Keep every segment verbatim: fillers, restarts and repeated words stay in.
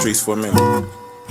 streets for a minute.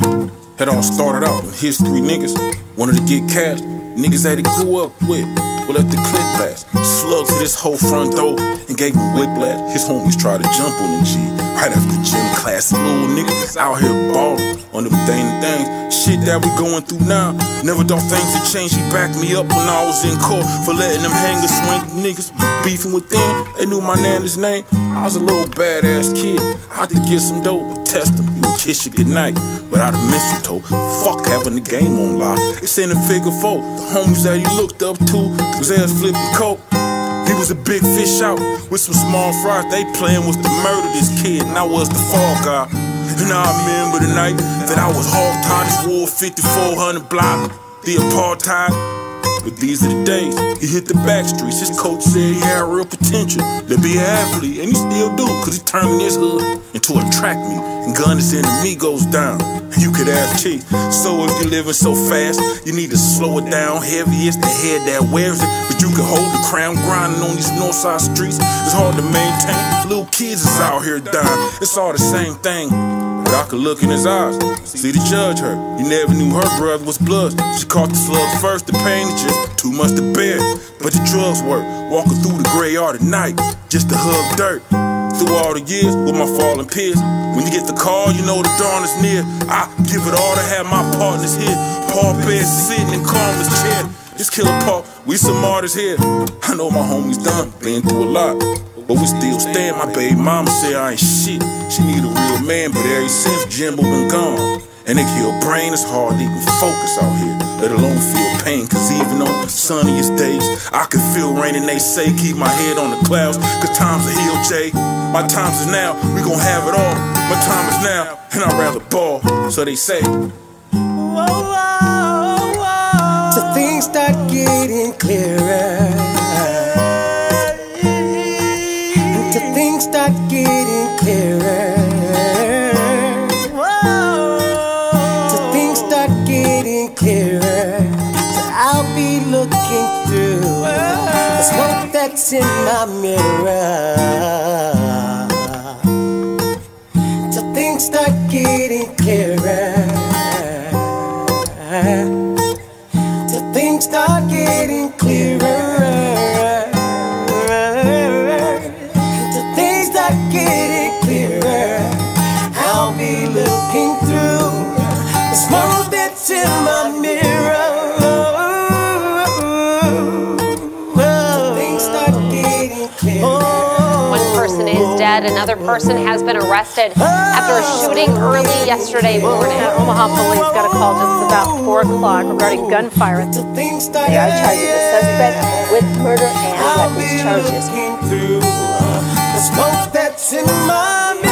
It all started out in history, niggas wanted to get cash. Niggas that he grew up with will let the click blast. Slugs to this whole front door and gave him whiplash. His homies tried to jump on the G right after gym class. Little niggas out here ballin' on them thing things. Shit that we going through now. Never thought things would change. He backed me up when I was in court for letting them hangers swing. Niggas beefing with them. They knew my nana's name. I was a little badass kid. I had to get some dope, test him. He would kiss you goodnight without a mistletoe. Fuck having the game on lock. It's in a figure four. The homies that he looked up to was ass flipping coke. He was a big fish out with some small fries. They plan was to murder this kid, and I was the fall guy. And I remember the night that I was hog-tied. This war fifty-four hundred block, the apartheid. But these are the days he hit the back streets. His coach said he had real potential to be an athlete, and he still do, cause he turning his hood into a track meet and gun his enemy goes down. You could ask Chief. So if you're living so fast, you need to slow it down. Heavy, it's the head that wears it, but you can hold the crown. Grinding on these north side streets, it's hard to maintain. Little kids is out here dying, it's all the same thing. But I could look in his eyes, see the judge hurt. He never knew her brother was blood. She caught the slugs first, the pain is just too much to bear. But the drugs work, walking through the gray yard at night, just to hug dirt. Through all the years with my fallen peers, when you get the call, you know the dawn is near. I give it all to have my partners here. Paul Bear sitting in Karma's chair. This killer Paul, we some martyrs here. I know my homies done, been through a lot, but we still stand. My baby mama said I ain't shit. She need a real man, but ever since Jimbo been gone, and they kill brain, it's hard to even focus out here, let alone feel pain. Cause even on the sunniest days, I can feel rain, and they say keep my head on the clouds, cause times are healed, Jay. My times is now, we gon' have it all. My time is now, and I'd rather ball. So they say, whoa, whoa, whoa. So things start getting clearer, until things start getting clearer. Till things start getting clearer, so I'll be looking through the smoke that's in my mirror. Till things start getting clearer. Till things start getting clearer. Till things start getting clearer, I'll be looking through the smoke that's in my mirror. Till things start getting clearer. One person is dead, another person has been arrested after a shooting early yesterday morning. Omaha police got a call just about four o'clock regarding gunfire. They are charging the suspect with murder and weapons charges. The smoke that's in my mirror.